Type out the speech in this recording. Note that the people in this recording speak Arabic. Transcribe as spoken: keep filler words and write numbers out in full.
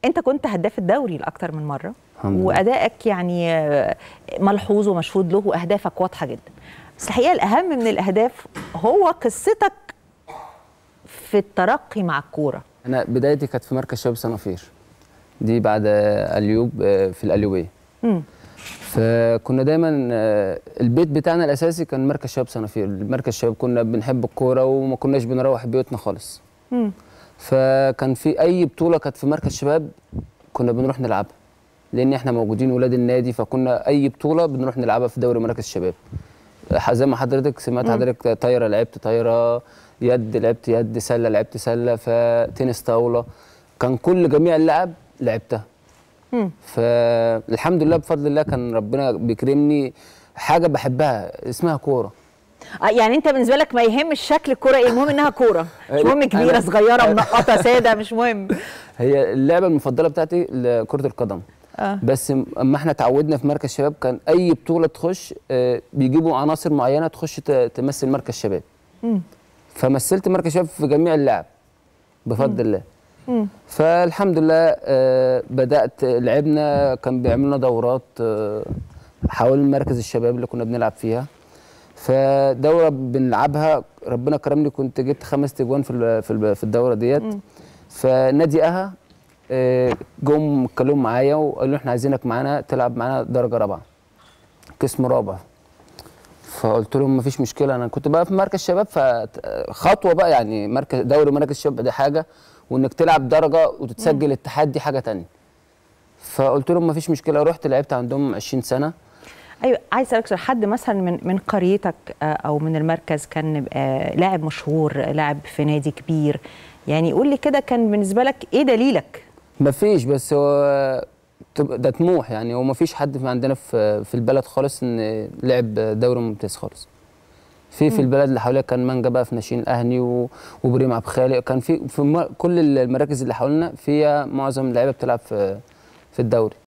انت كنت هداف الدوري لاكثر من مره، وادائك يعني ملحوظ ومشهود له، واهدافك واضحه جدا. بس الحقيقه الاهم من الاهداف هو قصتك في الترقي مع الكوره. انا بدايتي كانت في مركز شباب صنافير، دي بعد اليوب في القليوبيه. امم فكنا دايما البيت بتاعنا الاساسي كان مركز شباب صنافير. مركز شباب كنا بنحب الكوره وما كناش بنروح بيوتنا خالص. امم فكان في اي بطوله كانت في مركز شباب كنا بنروح نلعبها، لان احنا موجودين ولاد النادي، فكنا اي بطوله بنروح نلعبها في دوري مركز شباب. زي ما حضرتك سمعت، حضرتك طايره لعبت طايره، يد لعبت يد، سله لعبت سله، فتنس طاوله، كان كل جميع اللعب لعبتها. امم فالحمد لله بفضل الله كان ربنا بيكرمني حاجه بحبها اسمها كوره. يعني انت بالنسبه لك ما يهمش شكل الكوره ايه، المهم انها كوره، مش مهم كبيره صغيره منقطه ساده، مش مهم. هي اللعبه المفضله بتاعتي كره القدم. آه. بس اما احنا اتعودنا في مركز شباب كان اي بطوله تخش آه بيجيبوا عناصر معينه تخش تمثل مركز شباب. امم فمثلت مركز شباب في جميع اللعب بفضل مم. الله. مم. فالحمد لله آه بدات لعبنا، كان بيعملوا لنا دورات آه حوالين مركز الشباب اللي كنا بنلعب فيها. فدوره بنلعبها ربنا كرمني، كنت جبت خمس تجوان في في الدوره ديت. فنادي اها جم اتكلموا معايا وقالوا احنا عايزينك معانا تلعب معانا درجه رابعه، قسم رابع. فقلت لهم مفيش مشكله، انا كنت بقى في مركز شباب، فخطوه بقى يعني مركز دوري مركز شباب دي حاجه، وانك تلعب درجه وتتسجل اتحاد دي حاجه ثانيه. فقلت لهم مفيش مشكله، رحت لعبت عندهم عشرين سنه. ايوه، عايز اسالك سؤال، حد مثلا من من قريتك او من المركز كان لاعب مشهور، لاعب في نادي كبير، يعني قول لي كده كان بالنسبه لك ايه دليلك؟ مفيش، بس هو ده طموح يعني. هو مفيش حد في عندنا في في البلد خالص ان لعب دوري ممتاز خالص. في في البلد اللي حواليا كان مانجا بقى في ناشئين الاهلي وابراهيم عبد الخالق، كان في في كل المراكز اللي حوالينا فيها معظم اللعيبه بتلعب في في الدوري.